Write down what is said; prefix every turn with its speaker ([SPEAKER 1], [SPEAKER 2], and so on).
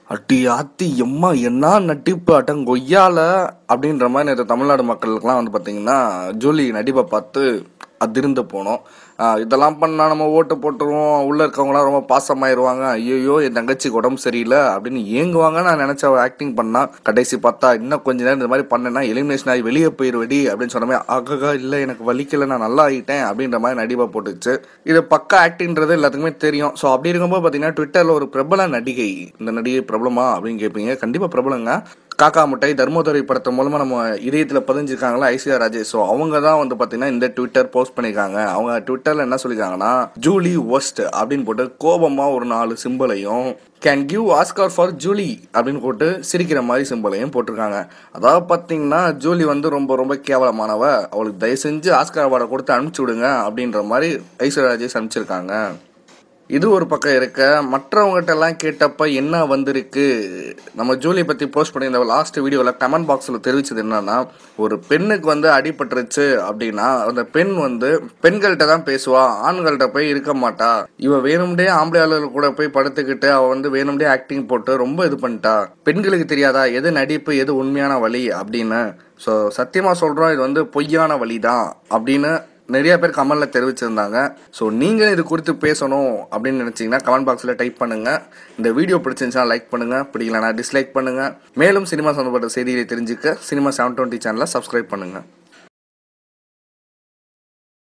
[SPEAKER 1] அட்டி ஆத்தி எம்மா என்ன நட்டிப்பு அட்டங்கொய்யால அப்படின்ற மாதிரி நேற்று தமிழ்நாடு மக்களுக்கெல்லாம் வந்து பார்த்தீங்கன்னா ஜூலி நடிப்பை பார்த்து அதிர்ந்து போனோம். இதெல்லாம் பண்ணால் நம்ம ஓட்டு போட்டுருவோம், உள்ளே இருக்கவங்களாம் ரொம்ப பாசமாயிருவாங்க, ஐயோ என் தங்கச்சிக்கு உடம்பு சரியில்லை அப்படின்னு ஏங்குவாங்க. நான் நினச்ச ஆக்டிங் பண்ணால் கடைசி பார்த்தா இன்னும் கொஞ்ச நேரம் இந்த மாதிரி பண்ணேன்னா எலிமினேஷன் ஆகி வெளியே போயிடுவடி அப்படின்னு சொன்ன மாதிரி ஆகா இல்லை எனக்கு வலிக்கலை நான் நல்லா ஆகிட்டேன் அப்படின்ற மாதிரி நடிப்பை போட்டுச்சு. இது பக்கா ஆக்டிங்கிறது எல்லாத்துக்குமே தெரியும். ஸோ அப்படி இருக்கும்போது பார்த்தீங்கன்னா ட்விட்டரில் ஒரு பிரபல நடிகை, இந்த நடிகை பிரபலமா அப்படின்னு கேட்பீங்க, கண்டிப்பாக பிரபலங்க. காக்கா முட்டை தர்மதுரை படத்து மூலமா நம்ம இதயத்தில் பதிஞ்சிருக்காங்களா ஐஸ்வர்யா ராஜேஷ். ஸோ அவங்க தான் வந்து பார்த்தீங்கன்னா இந்த ட்விட்டர் போஸ்ட் பண்ணியிருக்காங்க. அவங்க ட்விட்டரில் என்ன சொல்லியிருக்காங்கன்னா, ஜூலி ஒஸ்ட் அப்படின்னு போட்டு கோபமாக ஒரு 4 சிம்பிளையும், can give Oscar for Julie அப்படின்னு போட்டு சிரிக்கிற மாதிரி சிம்பிளையும் போட்டிருக்காங்க. அதாவது பார்த்தீங்கன்னா ஜூலி வந்து ரொம்ப ரொம்ப கேவலமானவ, அவளுக்கு தயவு செஞ்சு ஆஸ்கார் அவார்டை கொடுத்து அனுப்பிச்சி விடுங்க அப்படின்ற மாதிரி ஐஸ்வர்யா ராஜேஷ் அனுப்பிச்சிருக்காங்க. இது ஒரு பக்கம் இருக்க, மற்றவங்ககிட்ட எல்லாம் கேட்டப்ப என்ன வந்திருக்கு, நம்ம ஜூலியை பற்றி போஸ்ட் பண்ணியிருந்த லாஸ்ட் வீடியோவில் கமெண்ட் பாக்ஸில் தெரிவிச்சது என்னன்னா, ஒரு பெண்ணுக்கு வந்து அடிபட்டுருச்சு அப்படின்னா அந்த பெண் வந்து பெண்கள்கிட்ட தான் பேசுவா, ஆண்கள்கிட்ட போய் இருக்க மாட்டா, இவ வேணும்டே ஆம்பளை ஆளுகள் கூட போய் படுத்துக்கிட்டு அவ வந்து வேணும்டே ஆக்டிங் போட்டு ரொம்ப இது பண்ணிட்டா, பெண்களுக்கு தெரியாதா எது நடிப்பு எது உண்மையான வழி அப்படின்னு. ஸோ சத்தியமாக சொல்கிறோம், இது வந்து பொய்யான வழி தான் அப்படின்னு நிறைய பேர் கமெண்ட்ல தெரிவிச்சிருந்தாங்க. ஸோ நீங்கள் இது குறித்து பேசணும் அப்படின்னு நினச்சிங்கன்னா கமெண்ட் பாக்ஸில் டைப் பண்ணுங்கள். இந்த வீடியோ பிடிச்சிருந்துச்சுன்னா லைக் பண்ணுங்கள், பிடிக்கலனா டிஸ்லைக் பண்ணுங்கள். மேலும் சினிமா சம்பந்தப்பட்ட செய்திகளை தெரிஞ்சுக்க சினிமா 720 சேனலை சப்ஸ்கிரைப் பண்ணுங்கள்.